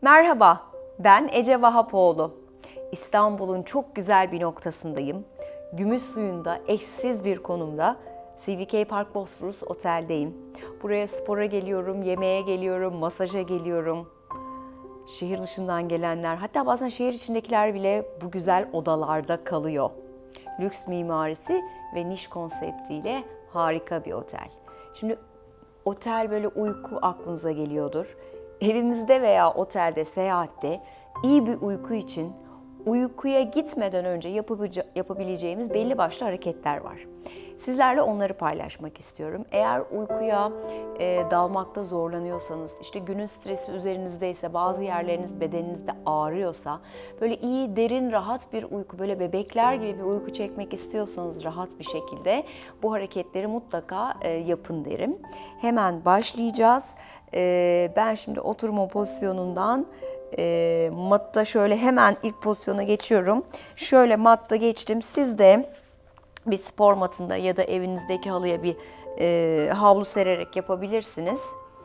Merhaba, ben Ece Vahapoğlu. İstanbul'un çok güzel bir noktasındayım. Gümüşsuyu'nda eşsiz bir konumda CVK Park Bosphorus Otel'deyim. Buraya spora geliyorum, yemeğe geliyorum, masaja geliyorum. Şehir dışından gelenler, hatta bazen şehir içindekiler bile bu güzel odalarda kalıyor. Lüks mimarisi ve niş konseptiyle harika bir otel. Şimdi otel böyle uyku aklınıza geliyordur. Evimizde veya otelde, seyahatte iyi bir uyku için uykuya gitmeden önce yapabileceğimiz belli başlı hareketler var. Sizlerle onları paylaşmak istiyorum. Eğer uykuya dalmakta zorlanıyorsanız, işte günün stresi üzerinizdeyse, bazı yerleriniz bedeninizde ağrıyorsa, böyle iyi, derin, rahat bir uyku, böyle bebekler gibi bir uyku çekmek istiyorsanız rahat bir şekilde bu hareketleri mutlaka yapın derim. Hemen başlayacağız. Ben şimdi oturma pozisyonundan matta şöyle hemen ilk pozisyona geçiyorum. Şöyle matta geçtim. Siz de bir spor matında ya da evinizdeki halıya bir havlu sererek yapabilirsiniz.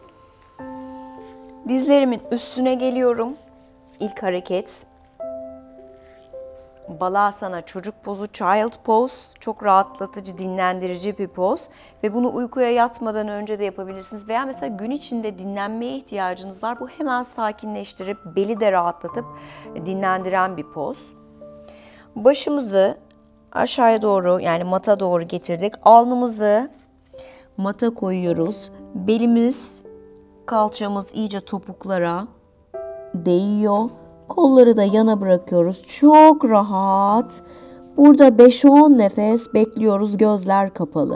Dizlerimin üstüne geliyorum. İlk hareket. Balasana, çocuk pozu, child pose. Çok rahatlatıcı, dinlendirici bir poz. Ve bunu uykuya yatmadan önce de yapabilirsiniz. Veya mesela gün içinde dinlenmeye ihtiyacınız var. Bu hemen sakinleştirip, beli de rahatlatıp dinlendiren bir poz. Başımızı aşağıya doğru, yani mata doğru getirdik. Alnımızı mata koyuyoruz. Belimiz, kalçamız iyice topuklara değiyor. Kolları da yana bırakıyoruz. Çok rahat. Burada 5-10 nefes bekliyoruz, gözler kapalı.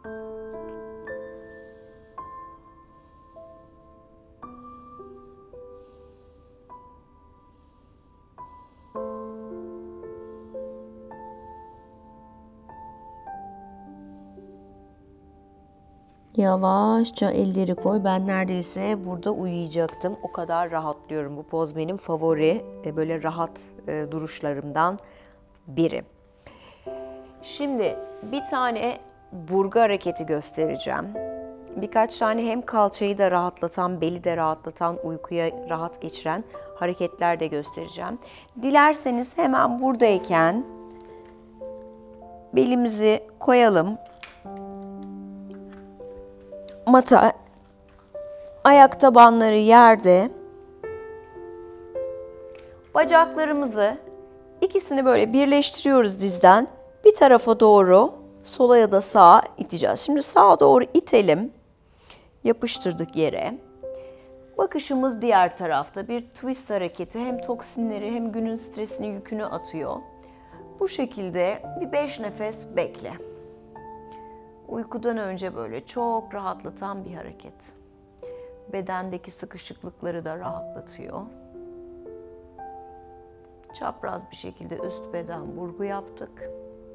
Yavaşça elleri koy. Ben neredeyse burada uyuyacaktım. O kadar rahatlıyorum. Bu poz benim favori böyle rahat duruşlarımdan biri. Şimdi bir tane burgu hareketi göstereceğim. Birkaç tane hem kalçayı da rahatlatan, beli de rahatlatan, uykuya rahat geçiren hareketler de göstereceğim. Dilerseniz hemen buradayken belimizi koyalım. Mata, ayak tabanları yerde. Bacaklarımızı ikisini böyle birleştiriyoruz dizden. Bir tarafa doğru, sola ya da sağa iteceğiz. Şimdi sağa doğru itelim. Yapıştırdık yere. Bakışımız diğer tarafta. Bir twist hareketi hem toksinleri hem günün stresini, yükünü atıyor. Bu şekilde bir 5 nefes bekle. Uykudan önce böyle çok rahatlatan bir hareket. Bedendeki sıkışıklıkları da rahatlatıyor. Çapraz bir şekilde üst beden burgu yaptık.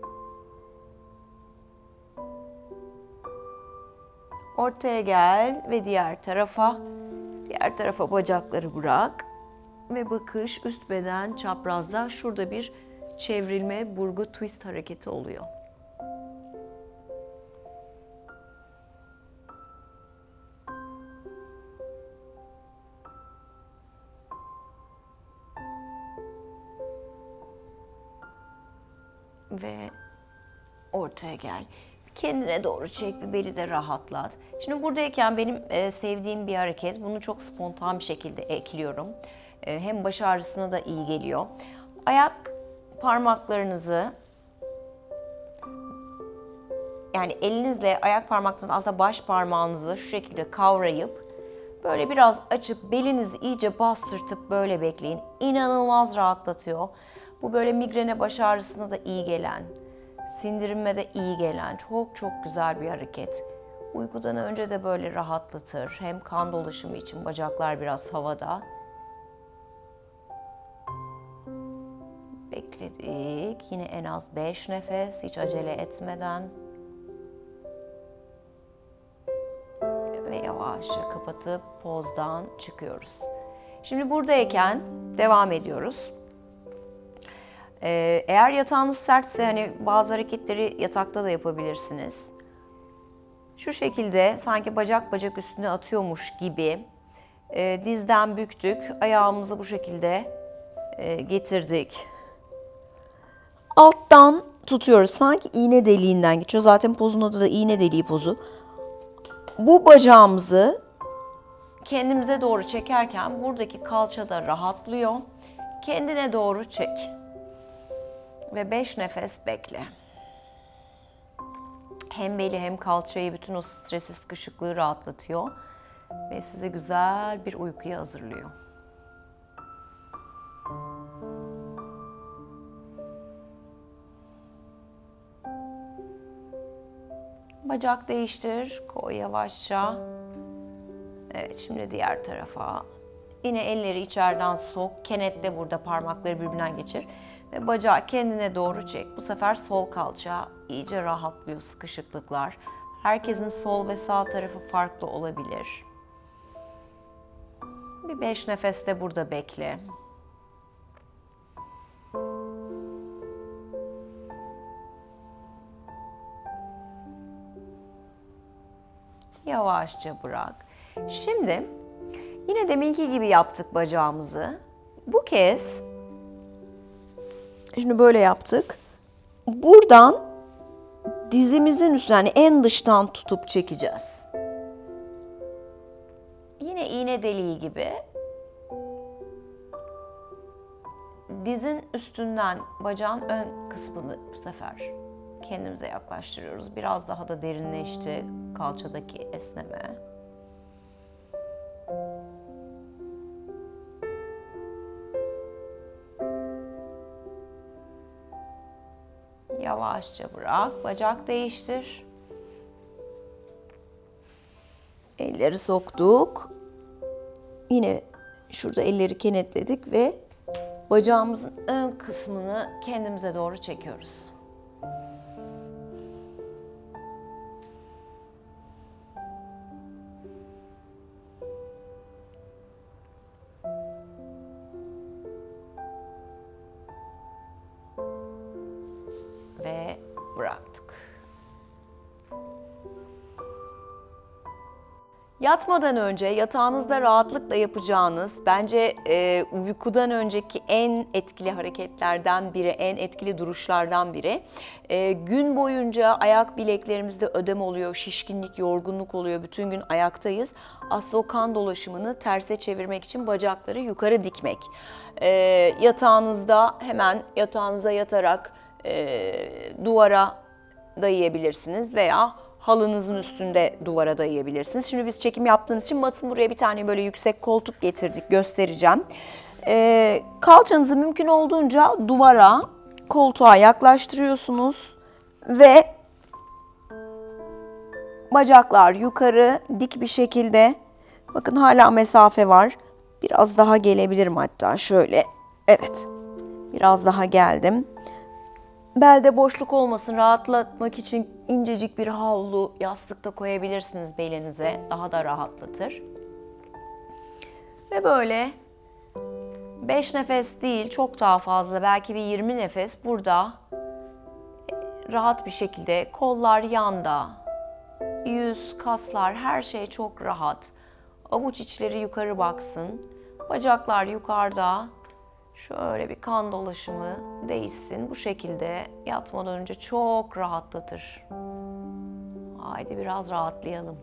Ortaya gel ve diğer tarafa. Diğer tarafa bacakları bırak. Ve bakış üst beden çaprazda. Şurada bir çevrilme, burgu, twist hareketi oluyor. Ve ortaya gel. Kendine doğru çek, bir beli de rahatlat. Şimdi buradayken benim sevdiğim bir hareket. Bunu çok spontan bir şekilde ekliyorum. Hem baş ağrısına da iyi geliyor. Ayak parmaklarınızı, yani elinizle ayak parmaklarınızın aslında baş parmağınızı şu şekilde kavrayıp böyle biraz açıp belinizi iyice bastırtıp böyle bekleyin. İnanılmaz rahatlatıyor. Bu böyle migrene, baş ağrısına da iyi gelen, sindirilme de iyi gelen çok çok güzel bir hareket. Uykudan önce de böyle rahatlatır. Hem kan dolaşımı için bacaklar biraz havada. Bekledik. Yine en az 5 nefes, hiç acele etmeden. Ve yavaşça kapatıp pozdan çıkıyoruz. Şimdi buradayken devam ediyoruz. Eğer yatağınız sertse hani bazı hareketleri yatakta da yapabilirsiniz. Şu şekilde sanki bacak bacak üstüne atıyormuş gibi Dizden büktük. Ayağımızı bu şekilde getirdik. Alttan tutuyoruz. Sanki iğne deliğinden geçiyor. Zaten pozun adı da iğne deliği pozu. Bu bacağımızı kendimize doğru çekerken buradaki kalça da rahatlıyor. Kendine doğru çek. Ve 5 nefes bekle. Hem beli hem kalçayı, bütün o stresi, sıkışıklığı rahatlatıyor. Ve size güzel bir uykuya hazırlıyor. Bacak değiştir, koy yavaşça. Evet, şimdi diğer tarafa. Yine elleri içeriden sok, kenetle burada parmakları birbirinden geçir. Ve bacağı kendine doğru çek. Bu sefer sol kalça iyice rahatlıyor, sıkışıklıklar. Herkesin sol ve sağ tarafı farklı olabilir. Bir 5 nefes de burada bekle. Yavaşça bırak. Şimdi yine deminki gibi yaptık bacağımızı. Bu kez şimdi böyle yaptık. Buradan dizimizin üstüne, yani en dıştan tutup çekeceğiz. Yine iğne deliği gibi. Dizin üstünden bacağın ön kısmını bu sefer kendimize yaklaştırıyoruz. Biraz daha da derinleşti kalçadaki esneme. Yavaşça bırak, bacak değiştir. Elleri soktuk. Yine şurada elleri kenetledik ve bacağımızın ön kısmını kendimize doğru çekiyoruz. Ve bıraktık. Yatmadan önce yatağınızda rahatlıkla yapacağınız, bence uykudan önceki en etkili hareketlerden biri, en etkili duruşlardan biri. Gün boyunca ayak bileklerimizde ödem oluyor, şişkinlik, yorgunluk oluyor, bütün gün ayaktayız. Aslında o kan dolaşımını terse çevirmek için bacakları yukarı dikmek. Yatağınızda hemen yatağınıza yatarak duvara dayayabilirsiniz veya halınızın üstünde duvara dayayabilirsiniz. Şimdi biz çekim yaptığımız için matın buraya bir tane böyle yüksek koltuk getirdik, göstereceğim. Kalçanızı mümkün olduğunca duvara, koltuğa yaklaştırıyorsunuz ve bacaklar yukarı dik bir şekilde. Bakın hala mesafe var. Biraz daha gelebilirim hatta şöyle. Evet, biraz daha geldim. Belde boşluk olmasın, rahatlatmak için incecik bir havlu, yastık da koyabilirsiniz belinize. Daha da rahatlatır. Ve böyle 5 nefes değil, çok daha fazla, belki bir 20 nefes burada rahat bir şekilde, kollar yanda, yüz, kaslar, her şey çok rahat. Avuç içleri yukarı baksın, bacaklar yukarıda. Şöyle bir kan dolaşımı değişsin. Bu şekilde yatmadan önce çok rahatlatır. Haydi biraz rahatlayalım.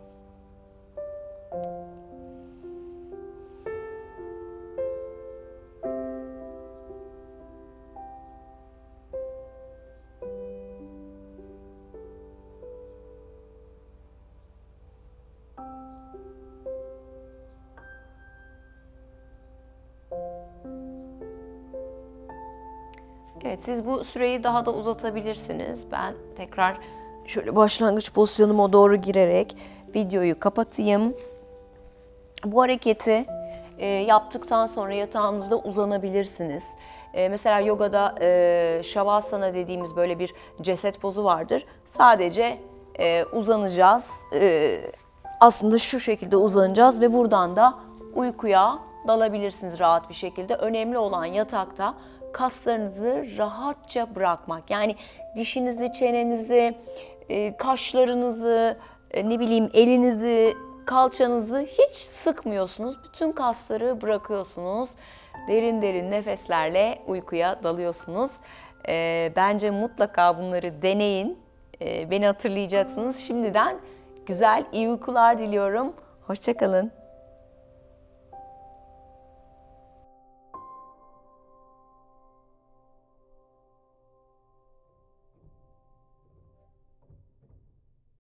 Evet, siz bu süreyi daha da uzatabilirsiniz. Ben tekrar şöyle başlangıç pozisyonuma doğru girerek videoyu kapatayım. Bu hareketi yaptıktan sonra yatağınızda uzanabilirsiniz. Mesela yogada Shavasana dediğimiz böyle bir ceset pozu vardır. Sadece uzanacağız. Aslında şu şekilde uzanacağız ve buradan da uykuya dalabilirsiniz rahat bir şekilde. Önemli olan yatakta kaslarınızı rahatça bırakmak. Yani dişinizi, çenenizi, kaşlarınızı, ne bileyim elinizi kalçanızı hiç sıkmıyorsunuz. Bütün kasları bırakıyorsunuz. Derin derin nefeslerle uykuya dalıyorsunuz. Bence mutlaka bunları deneyin. Beni hatırlayacaksınız. Şimdiden güzel, iyi uykular diliyorum. Hoşça kalın.